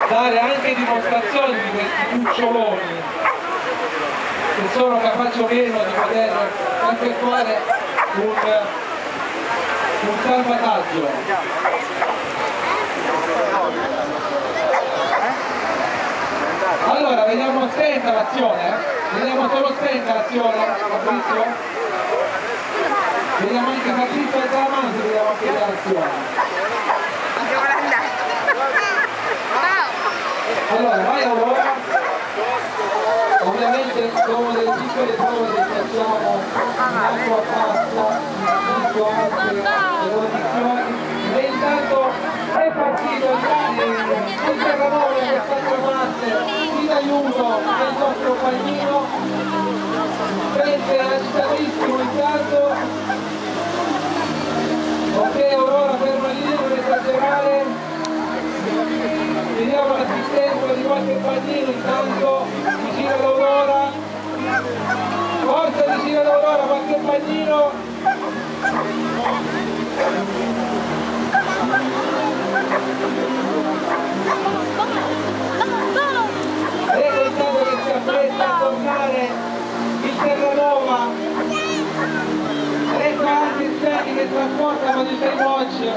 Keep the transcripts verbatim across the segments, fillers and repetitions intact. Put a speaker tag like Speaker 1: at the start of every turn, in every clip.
Speaker 1: dare anche dimostrazioni di questi cuccioloni che sono capaci o meno di poter effettuare un, un salvataggio. Allora, vediamo spenta l'azione, eh? Vediamo solo spenta l'azione, Fabrizio? Vediamo anche Fabrizio e Tramanti, vediamo anche l'azione.
Speaker 2: Dove andare?
Speaker 1: Allora, vai Aurora. Ovviamente dopo delle piccole prove che facciamo in acqua bassa, in acqua alta, le condizioni, e intanto è partito il Terranova che sta chiamando in aiuto del nostro bagnino, prende agitatissimo intanto. Ok Aurora, ferma lì, non esagerare, vediamo l'assistenza di qualche bagnino intanto, vicino ad Aurora, forza vicino ad Aurora, qualche bagnino. Ecco intanto che si appresta a tornare il Terranova, ecco anche il treni che trasportano di Baywatch.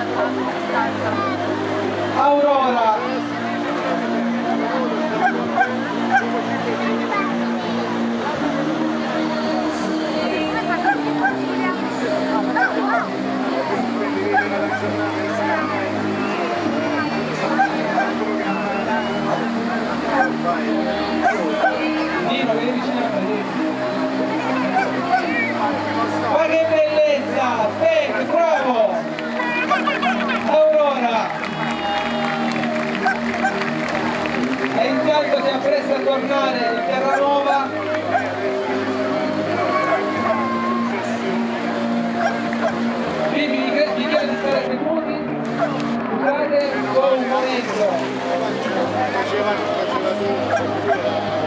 Speaker 1: Aurora. Dino, vieni vicino a me. Ma che bellezza! Spec, bravo! Aurora! E intanto si appresta a tornare il Terranova. Qui vi chiedo di stare seduti, scusate, solo un momento.